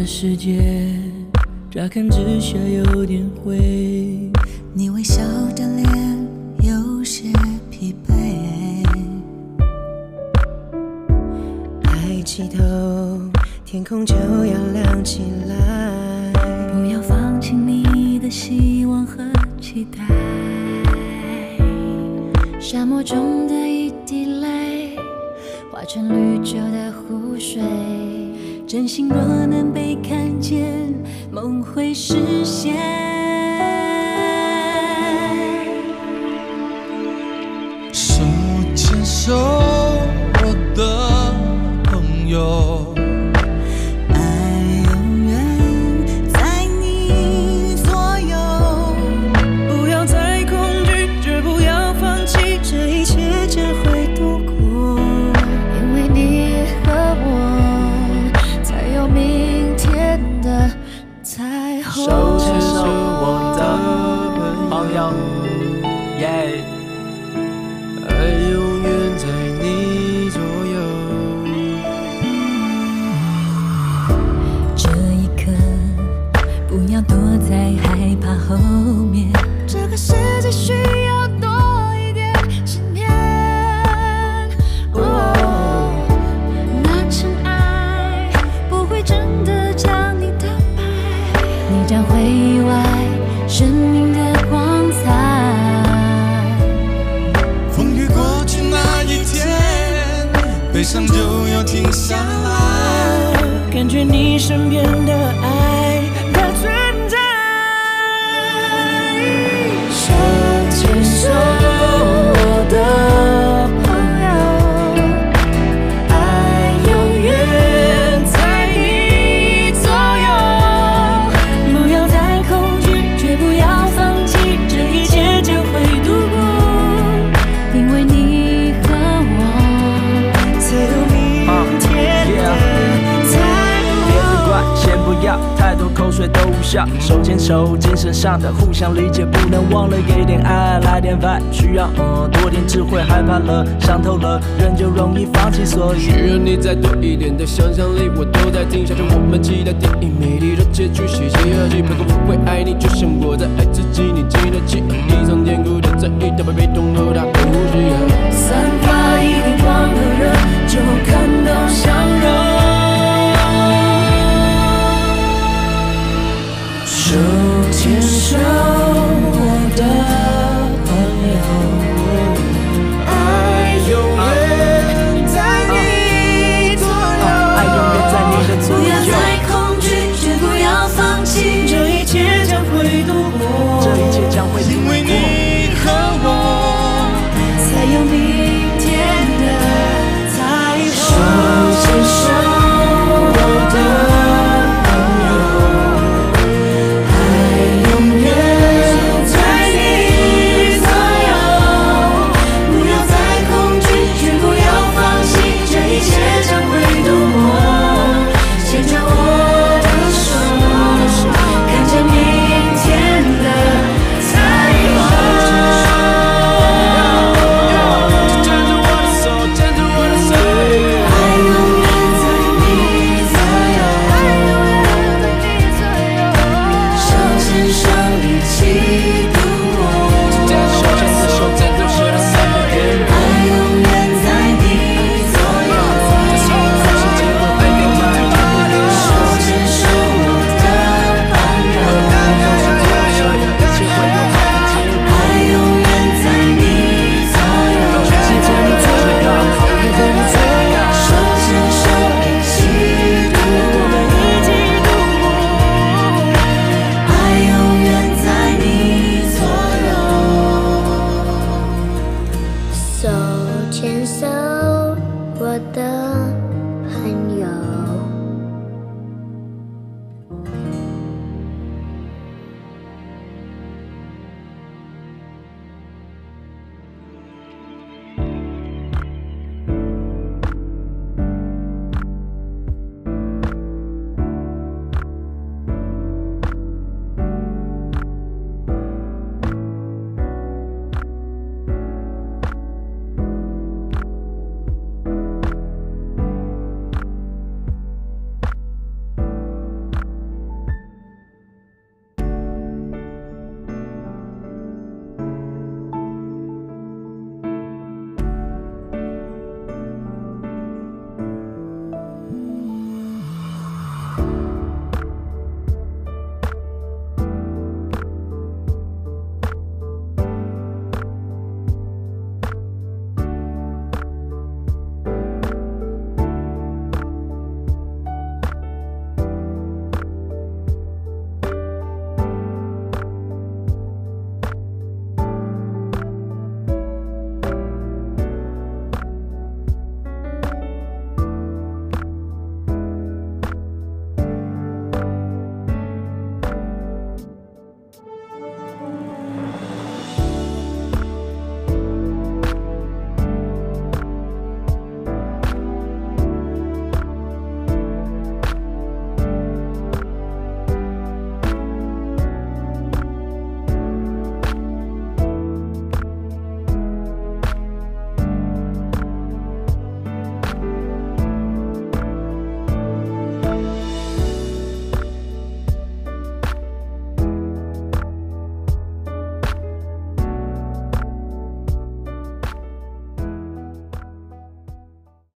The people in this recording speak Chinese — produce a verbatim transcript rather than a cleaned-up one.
的世界，乍看之下有点灰。 你微笑的脸有些疲惫， 抬起头，天空就要亮起来。 不要放弃你的希望和期待。沙漠中的一滴泪，化成绿洲的湖水。真心若能被看见，梦会实现。 手牵手，我的朋友。 爱永远在你左右。 不要再恐惧，绝不要放弃，这一切将会度过。 因为你和我，才有明天的彩虹。 手牵手，我的朋友，耶、yeah。 爱永远在你左右。 这一刻，不要躲在害怕后面。这个世界需要多一点信念。哦，那尘埃不会真的将你打败，你将会意外生命的光彩。 悲伤就要停下来， 感觉你身边的爱的存在。 手牵手，我的朋友，爱永远在你左右。 不要再恐惧，绝不要放弃，这一切将会度过。 因为你和我， 才有明天的彩虹。 别责怪，先不要太多口水都无效。手牵手，精神上的互相理解，不能忘了给点爱，来点 vibe， 需要嗯多点智慧。害怕了，伤透了，人就容易放弃，所以需要你再多一点的想象力。我都在听，想着我们期待电影美丽的结局，写下日记。不过我会爱你，就像我在爱自己。你记得起，地上坚固的在意，它被被动后它不需要散发一点光和热，就看到相融。手牵手，我的朋友，爱永远在你左右。 爱永远在你的左不要右。 再恐惧，绝不要放弃。